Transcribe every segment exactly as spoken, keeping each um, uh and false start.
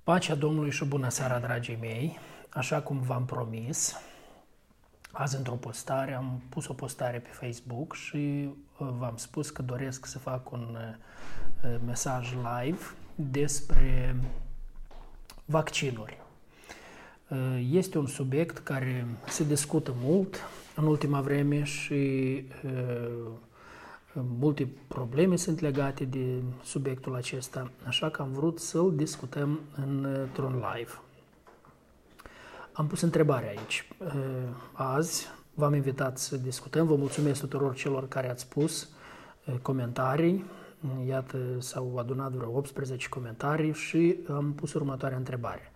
Pacea Domnului și bună seara, dragii mei! Așa cum v-am promis, azi într-o postare, am pus o postare pe Facebook și v-am spus că doresc să fac un mesaj live despre vaccinuri. Este un subiect care se discută mult în ultima vreme și multe probleme sunt legate de subiectul acesta, așa că am vrut să-l discutăm într-un live. Am pus întrebarea aici. Azi v-am invitat să discutăm. Vă mulțumesc tuturor celor care ați pus comentarii. Iată, s-au adunat vreo optsprezece comentarii și am pus următoarea întrebare.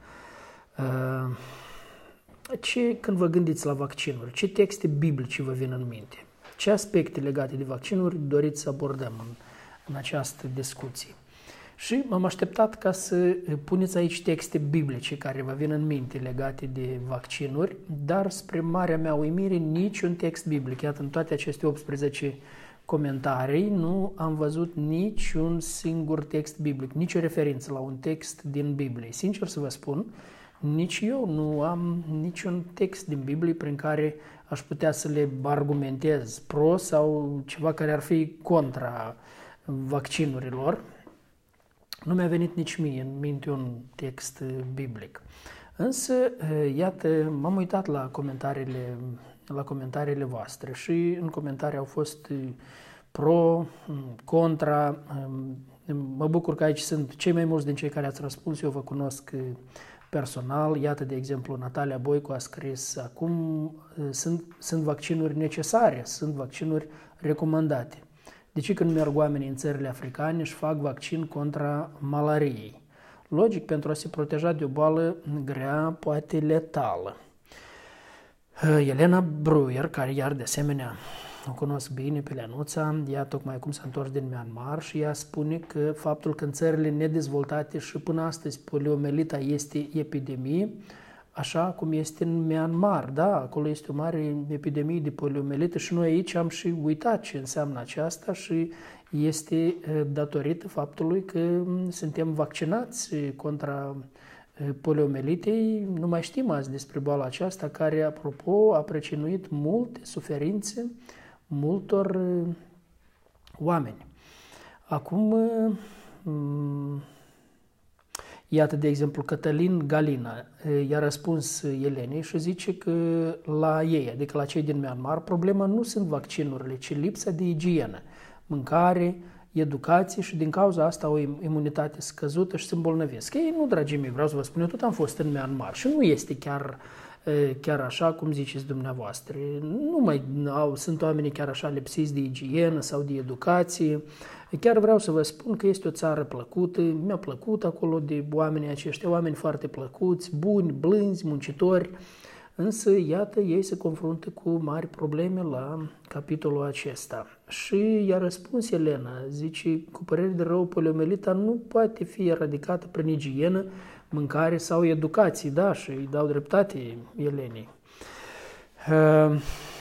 Ce, când vă gândiți la vaccinuri, ce texte biblice vă vin în minte? Ce aspecte legate de vaccinuri doriți să abordăm în, în această discuție? Și m-am așteptat ca să puneți aici texte biblice care vă vin în minte legate de vaccinuri, dar spre marea mea uimire niciun text biblic. Iată, în toate aceste optsprezece comentarii nu am văzut niciun singur text biblic, nicio referință la un text din Biblie. Sincer să vă spun, nici eu nu am niciun text din Biblie prin care aș putea să le argumentez pro sau ceva care ar fi contra vaccinurilor. Nu mi-a venit nici mie în minte un text biblic. Însă, iată, m-am uitat la comentariile, la comentariile voastre și în comentarii au fost pro, contra. Mă bucur că aici sunt cei mai mulți din cei care ați răspuns, eu vă cunosc personal. Iată, de exemplu, Natalia Boicu a scris: acum sunt, sunt vaccinuri necesare, sunt vaccinuri recomandate. De ce când merg oamenii în țările africane și fac vaccin contra malariei? Logic, pentru a se proteja de o boală grea, poate letală. Elena Bruyer, care iar de asemenea o cunosc bine pe Leanuța, ea tocmai acum s-a întors din Myanmar și ea spune că faptul că în țările nedezvoltate și până astăzi poliomelita este epidemie, așa cum este în Myanmar, da, acolo este o mare epidemie de poliomelită și noi aici am și uitat ce înseamnă aceasta și este datorită faptului că suntem vaccinați contra poliomelitei. Nu mai știm azi despre boala aceasta care, apropo, a pricinuit multe suferințe multor oameni. Acum, iată, de exemplu, Cătălin Galina i-a răspuns Elenei și zice că la ei, adică la cei din Myanmar, problema nu sunt vaccinurile, ci lipsa de igienă, mâncare, educație și din cauza asta o imunitate scăzută și se îmbolnăvesc. Ei, nu, dragii mei, vreau să vă spun, eu tot am fost în Myanmar și nu este chiar, chiar așa cum ziceți dumneavoastră. Nu mai au, sunt oamenii chiar așa lipsiți de igienă sau de educație. Chiar vreau să vă spun că este o țară plăcută, mi-a plăcut acolo de oamenii aceștia, oameni foarte plăcuți, buni, blânzi, muncitori, însă, iată, ei se confruntă cu mari probleme la capitolul acesta. Și i-a răspuns Elena, zice, cu părere de rău, poliomelita nu poate fi eradicată prin igienă, mâncare sau educație, da, și îi dau dreptate Elenei. Uh,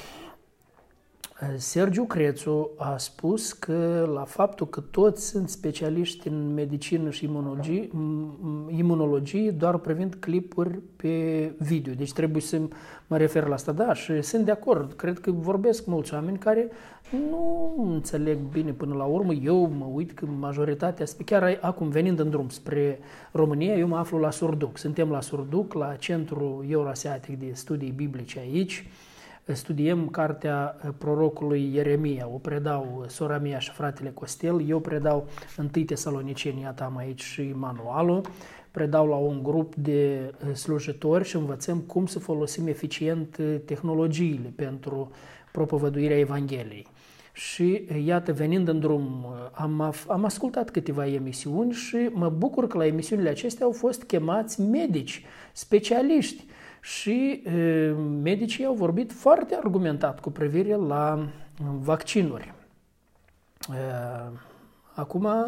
Sergiu Crețu a spus că la faptul că toți sunt specialiști în medicină și imunologie, imunologie doar privind clipuri pe video. Deci trebuie să mă refer la asta. Da, și sunt de acord. Cred că vorbesc mulți oameni care nu înțeleg bine până la urmă. Eu mă uit că majoritatea, chiar acum venind în drum spre România, eu mă aflu la Surduc. Suntem la Surduc, la Centrul Eurasiatic de Studii Biblice aici. Studiem cartea prorocului Ieremia, o predau sora mea și fratele Costel, eu predau întâi Tesaloniceni, iată am aici și manualul, predau la un grup de slujitori și învățăm cum să folosim eficient tehnologiile pentru propovăduirea Evangheliei. Și iată, venind în drum, am, am ascultat câteva emisiuni și mă bucur că la emisiunile acestea au fost chemați medici, specialiști, și e, medicii au vorbit foarte argumentat cu privire la vaccinuri. E, acum, e,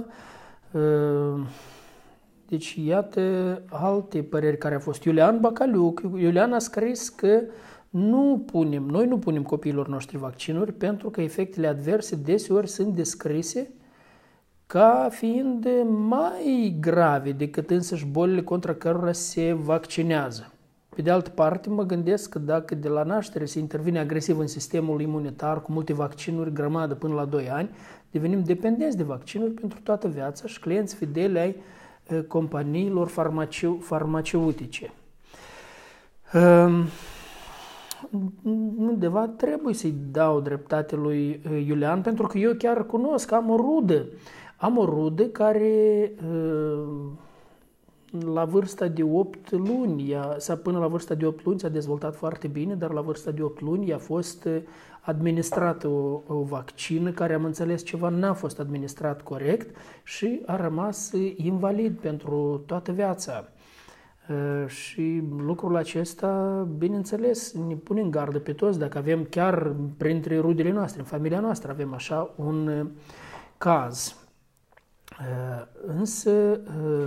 deci iată alte păreri care au fost. Iulian Bacaliuc, Iulian a scris că nu punem, noi nu punem copiilor noștri vaccinuri pentru că efectele adverse deseori sunt descrise ca fiind mai grave decât însăși bolile contra cărora se vaccinează. Pe de altă parte, mă gândesc că dacă de la naștere se intervine agresiv în sistemul imunitar cu multe vaccinuri, grămadă până la doi ani, devenim dependenți de vaccinuri pentru toată viața și clienți fideli ai companiilor farmaceu- farmaceutice. Undeva trebuie să-i dau dreptate lui Iulian, pentru că eu chiar cunosc, am o rudă. Am o rudă care la vârsta de opt luni, ea, până la vârsta de opt luni s-a dezvoltat foarte bine, dar la vârsta de opt luni a fost administrată o, o vaccină care, am înțeles ceva, n-a fost administrat corect și a rămas invalid pentru toată viața. Și lucrul acesta, bineînțeles, ne pune în gardă pe toți. Dacă avem chiar printre rudele noastre, în familia noastră, avem așa un caz. Însă,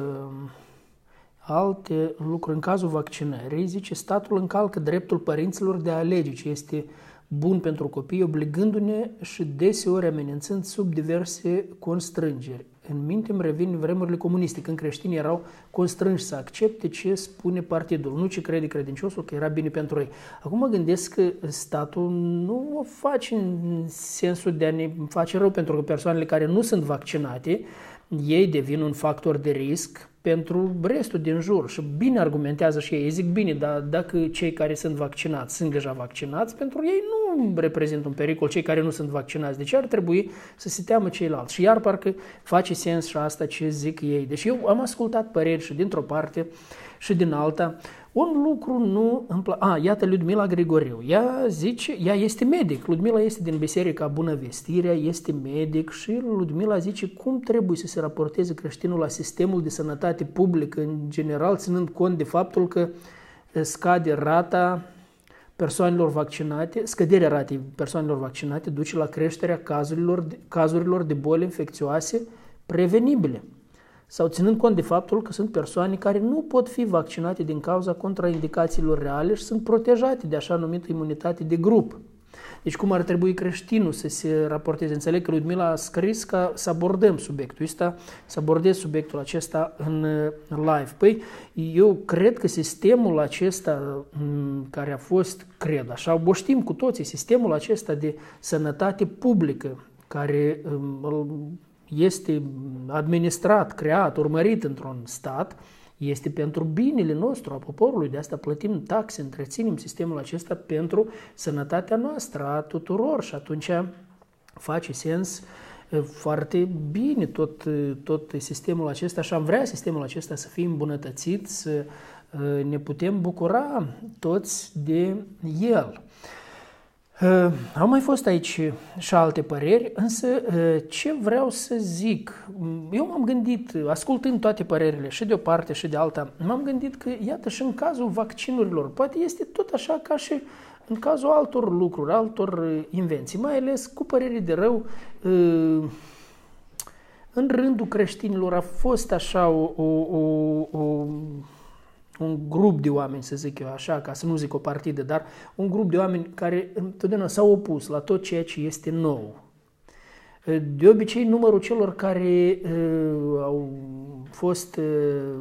alte lucruri, în cazul vaccinării, zice, statul încalcă dreptul părinților de a alege ce este bun pentru copii, obligându-ne și deseori amenințând sub diverse constrângeri. În minte îmi revin vremurile comuniste, când creștinii erau constrânși să accepte ce spune partidul, nu ce crede credinciosul, că era bine pentru ei. Acum mă gândesc că statul nu o face în sensul de a ne face rău, pentru că persoanele care nu sunt vaccinate, ei devin un factor de risc pentru restul din jur și bine argumentează și ei. Ei zic, bine, dar dacă cei care sunt vaccinați sunt deja vaccinați, pentru ei nu reprezintă un pericol cei care nu sunt vaccinați. Deci ar trebui să se teamă ceilalți. Și iar parcă face sens și asta ce zic ei. Deci eu am ascultat păreri și dintr-o parte și din alta. Un lucru nu îmi place. A, iată Ludmila Grigoriu. Ea zice, ea este medic. Ludmila este din Biserica Bunăvestirea, este medic și Ludmila zice cum trebuie să se raporteze creștinul la sistemul de sănătate publică în general, ținând cont de faptul că scade rata persoanelor vaccinate, scăderea ratei persoanelor vaccinate duce la creșterea cazurilor, cazurilor de boli infecțioase prevenibile. Sau ținând cont de faptul că sunt persoane care nu pot fi vaccinate din cauza contraindicațiilor reale și sunt protejate de așa numită imunitate de grup. Deci cum ar trebui creștinul să se raporteze? Înțeleg că Ludmila a scris ca să abordăm subiectul ăsta, să abordez subiectul acesta în live. Păi, eu cred că sistemul acesta care a fost, cred, așa o știm cu toții, sistemul acesta de sănătate publică care este administrat, creat, urmărit într-un stat, este pentru binele nostru, a poporului. De asta plătim taxe, întreținem sistemul acesta pentru sănătatea noastră, a tuturor. Și atunci face sens foarte bine tot, tot sistemul acesta și am vrea sistemul acesta să fie îmbunătățit, să ne putem bucura toți de el. Uh, au mai fost aici și alte păreri, însă uh, ce vreau să zic, eu m-am gândit, ascultând toate părerile și de o parte și de alta, m-am gândit că, iată, și în cazul vaccinurilor, poate este tot așa ca și în cazul altor lucruri, altor invenții, mai ales cu părere de rău, uh, în rândul creștinilor a fost așa o... o, o, o un grup de oameni, să zic eu așa, ca să nu zic o partidă, dar un grup de oameni care întotdeauna s-au opus la tot ceea ce este nou. De obicei, numărul celor care uh, au fost uh,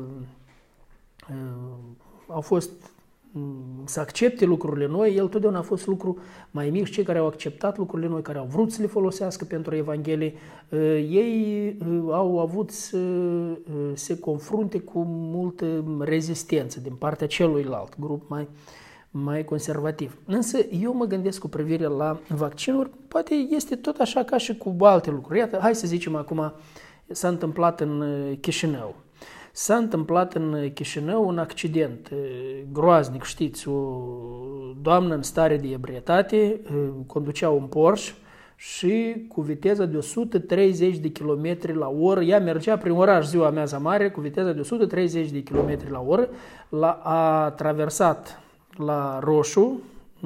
uh, au fost să accepte lucrurile noi, el totdeauna a fost lucru mai mic. Cei care au acceptat lucrurile noi, care au vrut să le folosească pentru Evanghelie, ei au avut să se confrunte cu multă rezistență din partea celuilalt, grup mai, mai conservativ. Însă eu mă gândesc cu privire la vaccinuri, poate este tot așa ca și cu alte lucruri. Iată, hai să zicem acum, s-a întâmplat în Chișinău. S-a întâmplat în Chișinău un accident groaznic, știți, o doamnă în stare de ebrietate conducea un Porsche și cu viteza de o sută treizeci de kilometri la oră, ea mergea prin oraș Ziua Meaza Mare cu viteza de o sută treizeci de kilometri la oră, a traversat la roșu,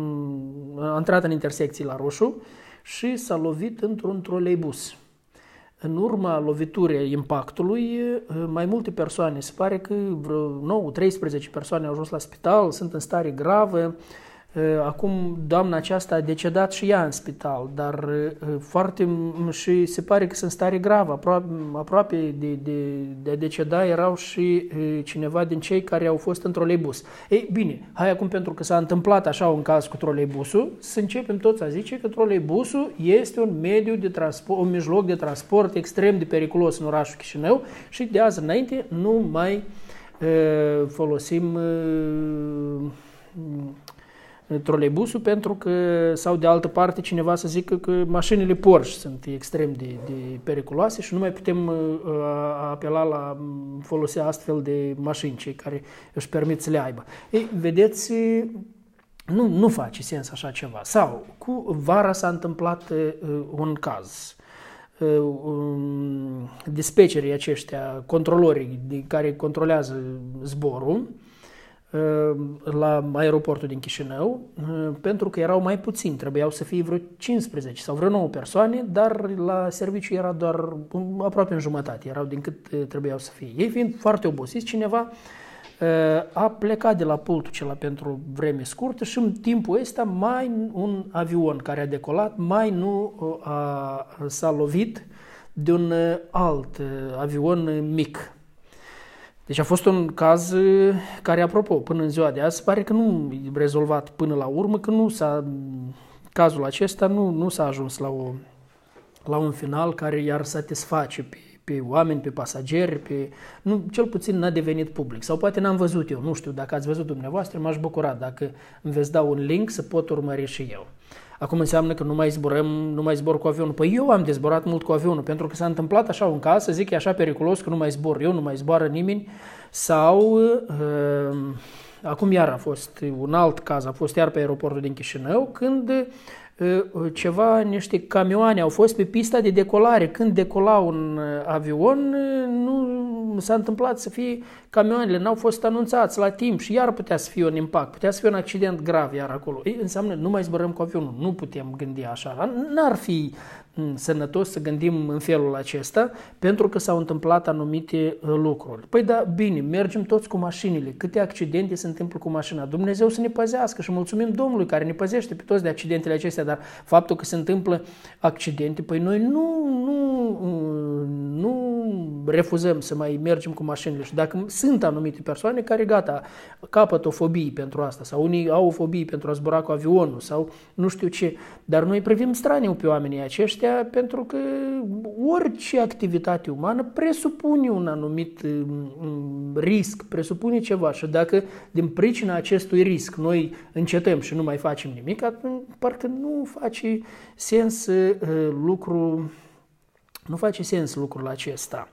a intrat în intersecții la roșu și s-a lovit într-un troleibus. În urma loviturii impactului, mai multe persoane, se pare că vreo nouă treisprezece persoane au ajuns la spital, sunt în stare gravă, Acum doamna aceasta a decedat și ea în spital, dar foarte și se pare că sunt în stare gravă. Aproape, aproape de, de, de a deceda erau și cineva din cei care au fost în troleibus. Ei, bine, hai acum, pentru că s-a întâmplat așa un caz cu troleibusul, să începem toți a zice că troleibusul este un mediu de transport, un mijloc de transport extrem de periculos în orașul Chișinău și de azi înainte nu mai uh, folosim uh, troleibusul, pentru că, sau de altă parte, cineva să zică că mașinile Porsche sunt extrem de, de periculoase și nu mai putem uh, apela la folosi astfel de mașini, cei care își permit să le aibă. Ei, vedeți, nu, nu face sens așa ceva. Sau, cu vara s-a întâmplat uh, un caz. Uh, um, dispecerii aceștia, controlorii de care controlează zborul, la aeroportul din Chișinău, pentru că erau mai puțini, trebuiau să fie vreo cincisprezece sau vreo nouă persoane, dar la serviciu era doar aproape în jumătate, erau din cât trebuiau să fie. Ei fiind foarte obosiți, cineva a plecat de la pultul acela pentru vreme scurtă și în timpul ăsta mai un avion care a decolat, mai nu a, s-a lovit de un alt avion mic. Deci a fost un caz care, apropo, până în ziua de azi, pare că nu e rezolvat până la urmă, că nu s-a, cazul acesta nu, nu s-a ajuns la, o, la un final care i-ar satisface pe, pe oameni, pe pasageri, pe, nu, cel puțin n-a devenit public. Sau poate n-am văzut eu, nu știu, dacă ați văzut dumneavoastră, m-aș bucura dacă îmi veți da un link să pot urmări și eu. Acum înseamnă că nu mai zburăm, nu mai zbor cu avionul. Păi eu am dezborat mult cu avionul, pentru că s-a întâmplat așa un caz, să zic că e așa periculos că nu mai zbor eu, nu mai zboară nimeni. Sau, uh, acum iar a fost un alt caz, a fost iar pe aeroportul din Chișinău, când uh, ceva, niște camioane au fost pe pista de decolare. Când decola un avion, nu s-a întâmplat să fie, camioanele n-au fost anunțați la timp și iar putea să fie un impact, putea să fie un accident grav iar acolo. Ei, înseamnă nu mai zburăm cu avionul, nu putem gândi așa. N-ar fi sănătos să gândim în felul acesta, pentru că s-au întâmplat anumite lucruri. Păi da, bine, mergem toți cu mașinile. Câte accidente se întâmplă cu mașina? Dumnezeu să ne păzească și mulțumim Domnului care ne păzește pe toți de accidentele acestea, dar faptul că se întâmplă accidente, păi noi nu, nu, nu refuzăm să mai mergem cu mașinile. Și dacă sunt anumite persoane care, gata, capătă o fobie pentru asta, sau unii au o fobie pentru a zbura cu avionul, sau nu știu ce, dar noi privim straniu pe oamenii aceștia, pentru că orice activitate umană presupune un anumit risc, presupune ceva și dacă din pricina acestui risc noi încetăm și nu mai facem nimic, atunci parcă nu face sens lucru, nu face sens lucrul acesta.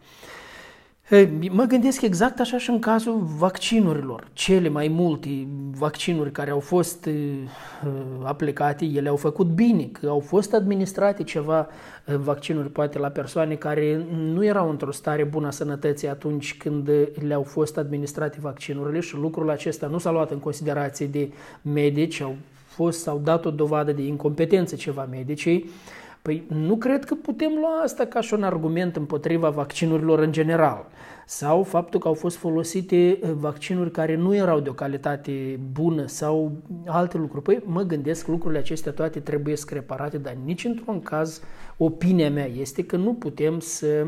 Mă gândesc exact așa și în cazul vaccinurilor. Cele mai multe vaccinuri care au fost uh, aplicate, ele au făcut bine, că au fost administrate ceva uh, vaccinuri poate la persoane care nu erau într-o stare bună a sănătății atunci când le-au fost administrate vaccinurile și lucrul acesta nu s-a luat în considerație de medici, au fost, s-au dat o dovadă de incompetență ceva medicii. Păi nu cred că putem lua asta ca și un argument împotriva vaccinurilor în general. Sau faptul că au fost folosite vaccinuri care nu erau de o calitate bună sau alte lucruri. Păi mă gândesc că lucrurile acestea toate trebuie reparate, dar nici într-un caz opinia mea este că nu putem să,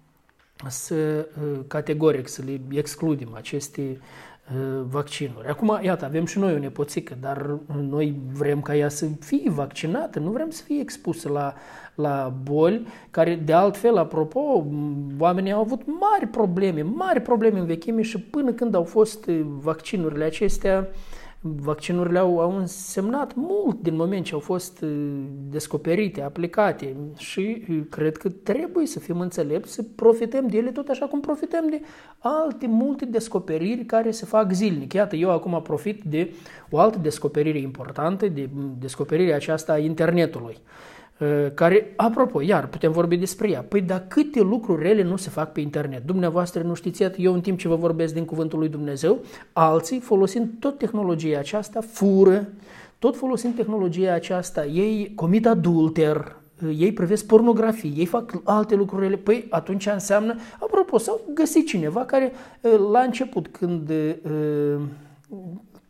să categoric să le excludem aceste vaccinuri. Acum, iată, avem și noi o nepoțică, dar noi vrem ca ea să fie vaccinată, nu vrem să fie expusă la, la boli, care, de altfel, apropo, oamenii au avut mari probleme, mari probleme în vechime și până când au fost vaccinurile acestea, vaccinurile au, au însemnat mult din moment ce au fost descoperite, aplicate și cred că trebuie să fim înțelepți, să profităm de ele tot așa cum profităm de alte multe descoperiri care se fac zilnic. Iată, eu acum profit de o altă descoperire importantă, de descoperirea aceasta a internetului, care, apropo, iar putem vorbi despre ea. Păi, dar câte lucruri rele nu se fac pe internet? Dumneavoastră nu știți, eu în timp ce vă vorbesc din cuvântul lui Dumnezeu, alții, folosind tot tehnologia aceasta, fură, tot folosind tehnologia aceasta, ei comit adulter, ei privesc pornografie, ei fac alte lucruri rele. Păi, atunci înseamnă, apropo, s-au găsit cineva care, la început, când...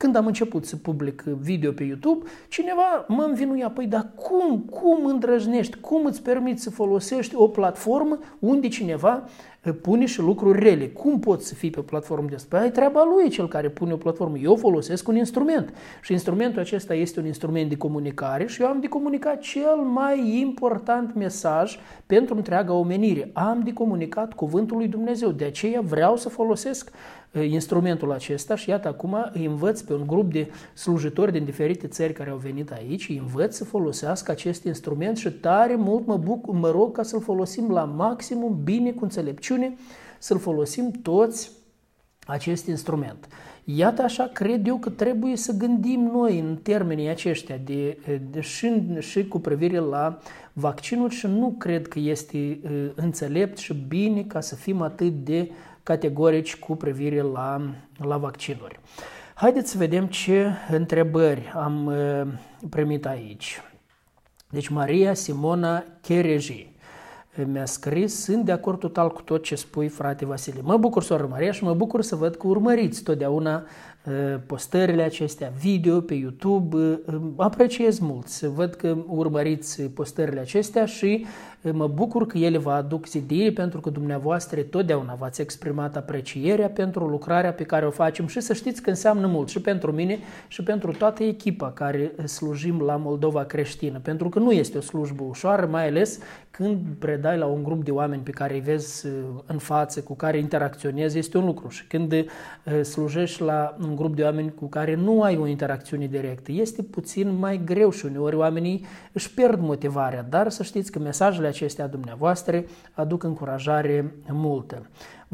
Când am început să public video pe YouTube, cineva mă învinuia, păi dar cum, cum îndrăznești, cum îți permiți să folosești o platformă unde cineva pune și lucruri rele? Cum poți să fii pe platformă de asta? Păi ai treaba lui cel care pune o platformă. Eu folosesc un instrument și instrumentul acesta este un instrument de comunicare și eu am de comunicat cel mai important mesaj pentru întreaga omenire. Am de comunicat cuvântul lui Dumnezeu. De aceea vreau să folosesc instrumentul acesta și iată acum îi învăț pe un grup de slujitori din diferite țări care au venit aici, îi învăț să folosească acest instrument și tare mult mă, buc, mă rog ca să-l folosim la maximum, bine, cu înțelepciune, să-l folosim toți acest instrument. Iată așa cred eu că trebuie să gândim noi în termenii aceștia de, de, și, și cu privire la vaccinuri și nu cred că este uh, înțelept și bine ca să fim atât de categorici cu privire la, la vaccinuri. Haideți să vedem ce întrebări am uh, primit aici. Deci Maria Simona Chereji mi-a scris: sunt de acord total cu tot ce spui, frate Vasile. Mă bucur, soră Maria, și mă bucur să văd că urmăriți totdeauna postările acestea video pe YouTube. Apreciez mult să văd că urmăriți postările acestea și mă bucur că ele vă aduc zidire, pentru că dumneavoastră totdeauna v-ați exprimat aprecierea pentru lucrarea pe care o facem și să știți că înseamnă mult și pentru mine și pentru toată echipa care slujim la Moldova Creștină, pentru că nu este o slujbă ușoară, mai ales când predai la un grup de oameni pe care îi vezi în față, cu care interacționezi, este un lucru, și când slujești la un grup de oameni cu care nu ai o interacțiune directă, este puțin mai greu și uneori oamenii își pierd motivarea, dar să știți că mesajele acestea dumneavoastră aduc încurajare multă.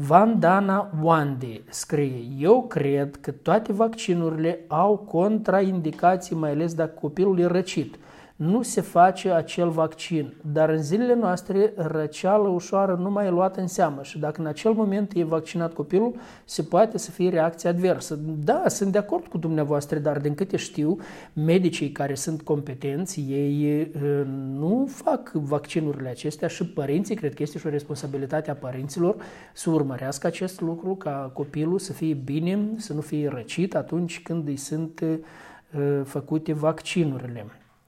Vandana Wande scrie: eu cred că toate vaccinurile au contraindicații, mai ales dacă copilul e răcit. Nu se face acel vaccin, dar în zilele noastre răceală ușoară nu mai e luată în seamă și dacă în acel moment e vaccinat copilul, se poate să fie reacție adversă. Da, sunt de acord cu dumneavoastră, dar din câte știu, medicii care sunt competenți, ei nu fac vaccinurile acestea și părinții, cred că este și o responsabilitate a părinților să urmărească acest lucru, ca copilul să fie bine, să nu fie răcit atunci când îi sunt făcute vaccinurile.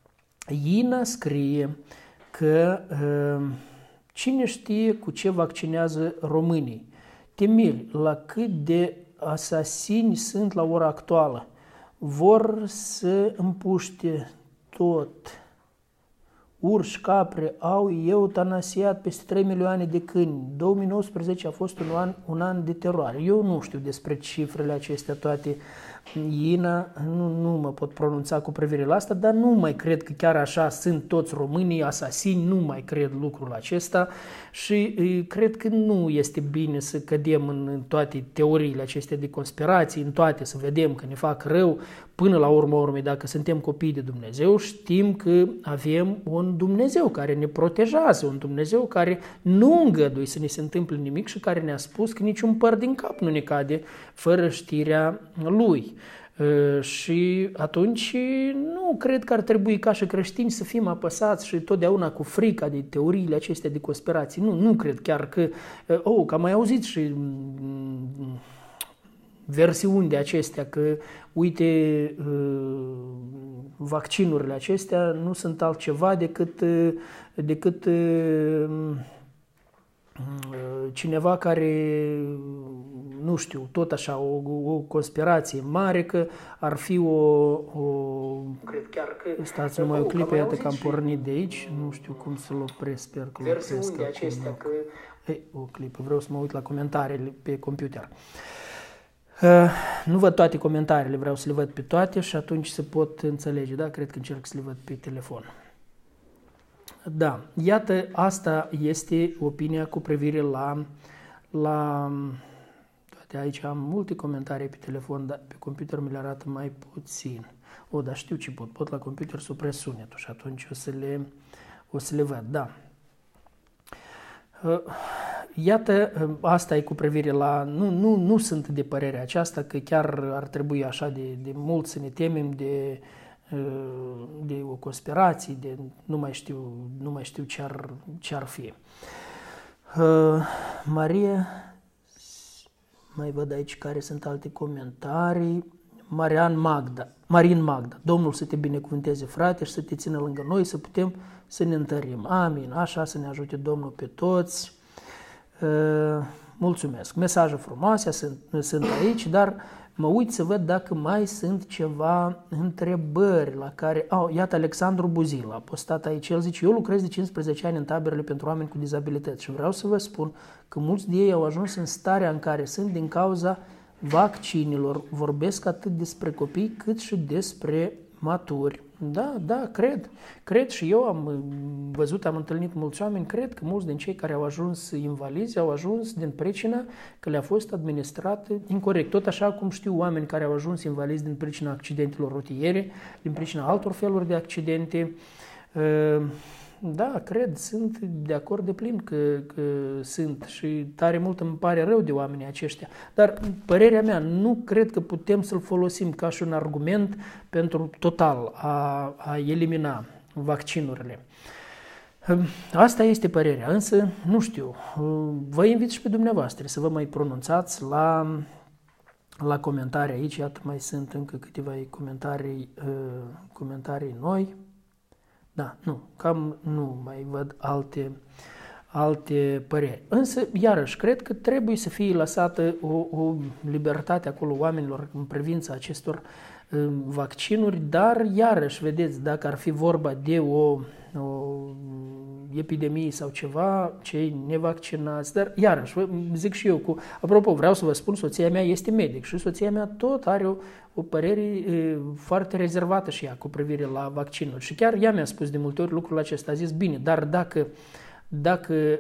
Ina scrie că uh, cine știe cu ce vaccinează românii. Te miri la cât de asasini sunt la ora actuală. Vor să împuște tot. Urși, capre au eutanasiat peste trei milioane de câini. două mii nouăsprezece a fost un an, un an de teroare. Eu nu știu despre cifrele acestea toate, Ina, nu, nu mă pot pronunța cu privire la asta, dar nu mai cred că chiar așa sunt toți românii asasini, nu mai cred lucrul acesta și cred că nu este bine să cădem în toate teoriile acestea de conspirații, în toate, să vedem că ne fac rău. Până la urmă urmei, dacă suntem copii de Dumnezeu, știm că avem un Dumnezeu care ne protejează, un Dumnezeu care nu îngăduie să ne se întâmple nimic și care ne-a spus că niciun păr din cap nu ne cade fără știrea Lui. Și atunci nu cred că ar trebui ca și creștini să fim apăsați și totdeauna cu frica de teoriile acestea de conspirații. Nu, nu cred chiar că, oh, că am mai auzit și versiuni de acestea, că, uite, vaccinurile acestea nu sunt altceva decât, decât cineva care, nu știu, tot așa, o, o conspirație mare, că ar fi o... o... Cred chiar că... Stați numai o clipă, iată că am pornit de aici, nu știu cum să-l opresc, sper că-l opresc acum. Acestea, că... Ei, o clipă, vreau să mă uit la comentariile pe computer. Uh, nu văd toate comentariile, vreau să le văd pe toate și atunci se pot înțelege, da? Cred că încerc să le văd pe telefon. Da, iată, asta este opinia cu privire la, la toate. Aici am multe comentarii pe telefon, dar pe computer mi le arată mai puțin. O, dar știu ce pot, pot la computer să opresc sunetul și atunci o să le, o să le văd, da. Uh, Iată, asta e cu privire la... Nu, nu, nu sunt de părerea aceasta că chiar ar trebui așa de, de mult să ne temem de, de o conspirație, de nu mai știu, nu mai știu ce ar, ce ar fi. Uh, Maria, mai văd aici care sunt alte comentarii. Marian Magda, Marin Magda. Domnul să te binecuvânteze, frate, și să te țină lângă noi, să putem să ne întărim. Amin. Așa să ne ajute Domnul pe toți. Mulțumesc. Mesaje frumoase sunt, sunt aici, dar mă uit să văd dacă mai sunt ceva întrebări la care... Oh, iată, Alexandru Buzil a postat aici. El zice, eu lucrez de cincisprezece ani în taberele pentru oameni cu dizabilități și vreau să vă spun că mulți de ei au ajuns în starea în care sunt din cauza vaccinilor. Vorbesc atât despre copii cât și despre maturi. Da, da, cred. Cred și eu am văzut, am întâlnit mulți oameni, cred că mulți din cei care au ajuns invalizi au ajuns din pricina că le-a fost administrat incorect. Tot așa cum știu oameni care au ajuns invalizi din pricina accidentelor rutiere, din pricina altor feluri de accidente. Da, cred, sunt de acord de plin că, că sunt și tare mult îmi pare rău de oamenii aceștia. Dar, părerea mea, nu cred că putem să-l folosim ca și un argument pentru total a, a elimina vaccinurile. Asta este părerea, însă, nu știu, vă invit și pe dumneavoastră să vă mai pronunțați la, la comentarii aici. Iată, mai sunt încă câteva comentarii, comentarii noi. Da, nu, cam nu mai văd alte, alte păreri. Însă, iarăși, cred că trebuie să fie lăsată o, o libertate acolo oamenilor în privința acestor uh, vaccinuri, dar, iarăși, vedeți, dacă ar fi vorba de o, o epidemie sau ceva, cei nevaccinați, dar, iarăși, zic și eu, cu, apropo, vreau să vă spun, soția mea este medic și soția mea tot are o o părere e, foarte rezervată și ea cu privire la vaccinuri. Și chiar ea mi-a spus de multe ori lucrul acesta. A zis, bine, dar dacă, dacă e,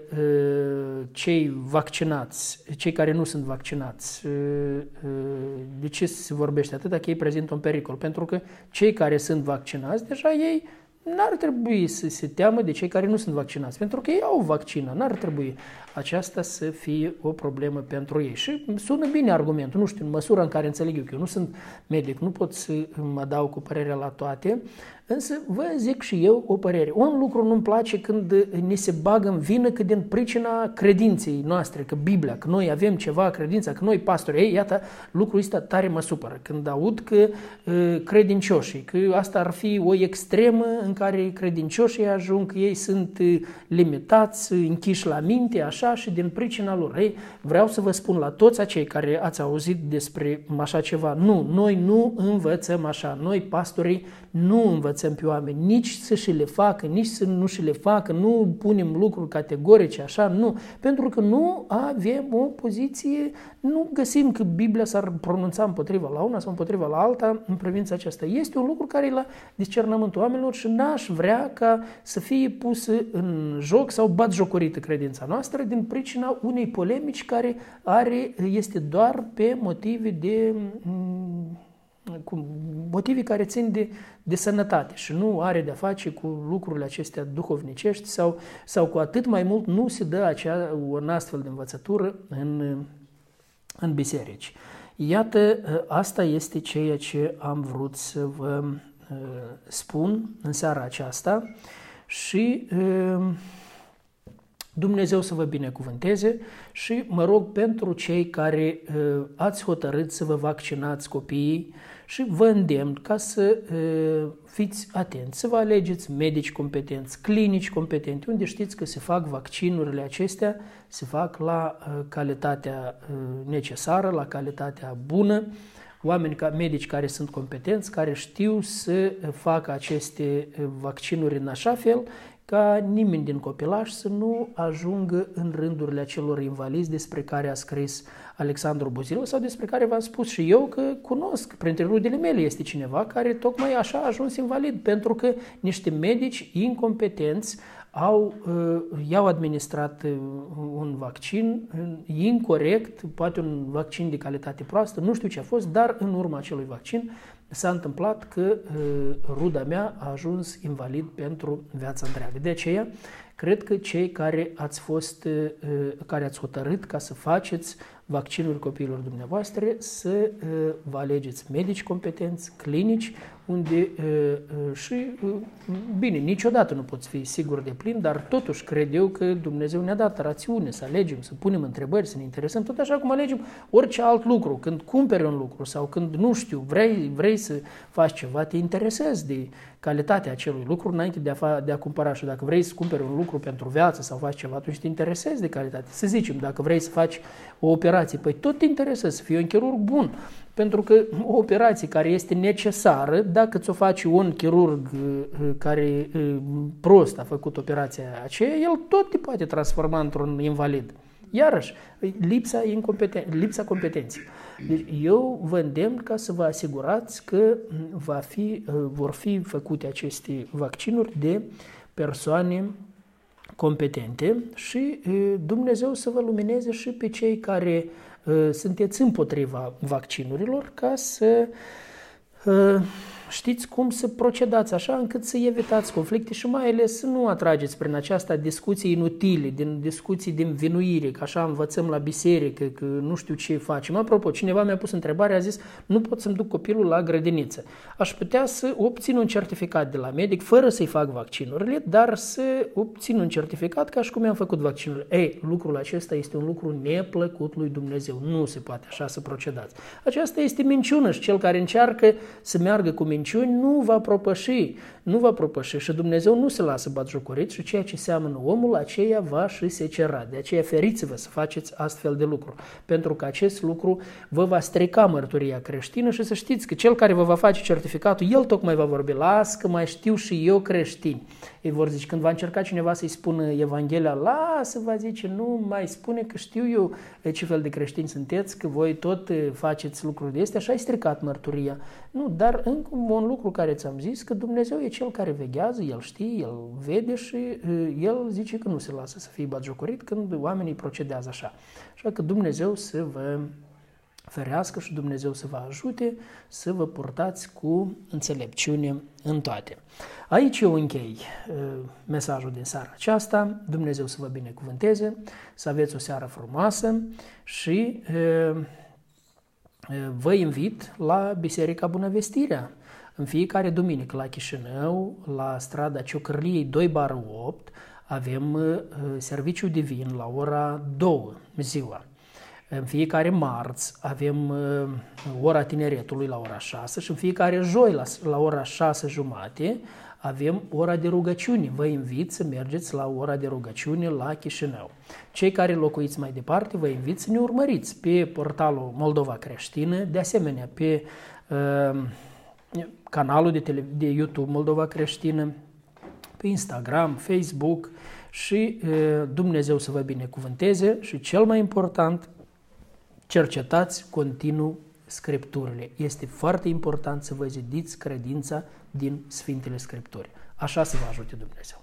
cei vaccinați, cei care nu sunt vaccinați, e, e, de ce se vorbește atât dacă ei prezintă un pericol? Pentru că cei care sunt vaccinați, deja ei n-ar trebui să se teamă de cei care nu sunt vaccinați, pentru că ei au vaccină, n-ar trebui aceasta să fie o problemă pentru ei. Și sună bine argumentul, nu știu, în măsura în care înțeleg eu că eu nu sunt medic, nu pot să mă dau cu părerea la toate, însă vă zic și eu o părere. Un lucru nu-mi place când ne se bagă în vină că din pricina credinței noastre, că Biblia, că noi avem ceva credință, că noi pastori, ei, iată, lucrul ăsta tare mă supără. Când aud că uh, credincioșii, că asta ar fi o extremă în care credincioșii ajung, că ei sunt uh, limitați, închiși la minte, așa, și din pricina lor. Ei, vreau să vă spun la toți acei care ați auzit despre așa ceva, nu, noi nu învățăm așa, noi pastorii nu învățăm pe oameni, nici să și le facă, nici să nu și le facă, nu punem lucruri categorice, așa, nu, pentru că nu avem o poziție, nu găsim că Biblia s-ar pronunța împotriva la una sau împotriva la alta în privința aceasta. Este un lucru care e la discernământul oamenilor și n-aș vrea ca să fie pusă în joc sau batjocorită credința noastră din pricina unei polemici care are, este doar pe motive de... cu motive care țin de, de sănătate și nu are de-a face cu lucrurile acestea duhovnicești sau, sau cu atât mai mult nu se dă acea, un astfel de învățătură în, în biserici. Iată, asta este ceea ce am vrut să vă uh, spun în seara aceasta și uh, Dumnezeu să vă binecuvânteze și mă rog pentru cei care uh, ați hotărât să vă vaccinați copiii și vă îndemn ca să uh, fiți atenți, să vă alegeți medici competenți, clinici competente, unde știți că se fac vaccinurile acestea, se fac la uh, calitatea uh, necesară, la calitatea bună, oameni, ca medici care sunt competenți, care știu să facă aceste vaccinuri în așa fel ca nimeni din copilaș să nu ajungă în rândurile acelor invalizi despre care a scris Alexandru Buzilă sau despre care v-am spus și eu că cunosc, printre rudele mele este cineva care tocmai așa a ajuns invalid, pentru că niște medici incompetenți au, i-au administrat un vaccin incorect, poate un vaccin de calitate proastă, nu știu ce a fost, dar în urma acelui vaccin s-a întâmplat că ruda mea a ajuns invalid pentru viața întreagă. De aceea, cred că cei care ați fost, care ați hotărât ca să faceți vaccinuri copiilor dumneavoastră, să uh, vă alegeți medici competenți, clinici, unde uh, uh, și, uh, bine, niciodată nu poți fi sigur de plin, dar totuși cred eu că Dumnezeu ne-a dat rațiune să alegem, să punem întrebări, să ne interesăm, tot așa cum alegem orice alt lucru. Când cumperi un lucru sau când, nu știu, vrei, vrei să faci ceva, te interesezi de calitatea acelui lucru înainte de a, fa, de a cumpăra. Și dacă vrei să cumperi un lucru pentru viață sau faci ceva, atunci te interesezi de calitate. Să zicem, dacă vrei să faci o operație, păi tot te interesezi să fii un chirurg bun. Pentru că o operație care este necesară, dacă ți-o faci un chirurg care prost a făcut operația aceea, el tot te poate transforma într-un invalid. Iarăși, lipsa, incompetenț- lipsa competenței. Deci eu vă îndemn ca să vă asigurați că va fi, vor fi făcute aceste vaccinuri de persoane competente și Dumnezeu să vă lumineze și pe cei care sunteți împotriva vaccinurilor, ca să știți cum să procedați așa încât să evitați conflicte și mai ales să nu atrageți prin aceasta discuții inutile, din discuții din vinuire, că așa învățăm la biserică, că nu știu ce facem. Apropo, cineva mi-a pus întrebarea, a zis, nu pot să-mi duc copilul la grădiniță. Aș putea să obțin un certificat de la medic, fără să-i fac vaccinurile, dar să obțin un certificat ca și cum i-am făcut vaccinurile. Ei, lucrul acesta este un lucru neplăcut lui Dumnezeu. Nu se poate așa să procedați. Aceasta este minciună și cel care încearcă să meargă cu minciuni nu va propăși, nu va propăși și Dumnezeu nu se lasă batjocorit și ceea ce seamănă omul, aceea va și secera. De aceea feriți-vă să faceți astfel de lucruri, pentru că acest lucru vă va strica mărturia creștină și să știți că cel care vă va face certificatul, el tocmai va vorbi, las că mai știu și eu creștini. Ei vor zice, când va încerca cineva să-i spună Evanghelia, lasă, va zice, nu mai spune că știu eu ce fel de creștini sunteți, că voi tot faceți lucruri de astea și ai stricat mărturia. Nu, dar încă un lucru care ți-am zis, că Dumnezeu e cel care veghează, El știe, El vede și El zice că nu se lasă să fie batjocorit când oamenii procedează așa. Așa că Dumnezeu să vă ferească și Dumnezeu să vă ajute să vă purtați cu înțelepciune în toate. Aici eu închei uh, mesajul din seara aceasta. Dumnezeu să vă binecuvânteze, să aveți o seară frumoasă și uh, vă invit la Biserica Bunăvestirea. În fiecare duminică la Chișinău, la strada Ciocârliei doi bară opt, avem uh, serviciu divin la ora două ziua. În fiecare marți avem uh, ora tineretului la ora șase și în fiecare joi la, la ora șase jumate avem ora de rugăciune. Vă invit să mergeți la ora de rugăciune la Chișinău. Cei care locuiți mai departe, vă invit să ne urmăriți pe portalul Moldova Creștină, de asemenea pe uh, canalul de, tele, de YouTube Moldova Creștină, pe Instagram, Facebook și uh, Dumnezeu să vă binecuvânteze și cel mai important, cercetați continuu Scripturile. Este foarte important să vă zidiți credința din Sfintele Scripturi. Așa să vă ajute Dumnezeu.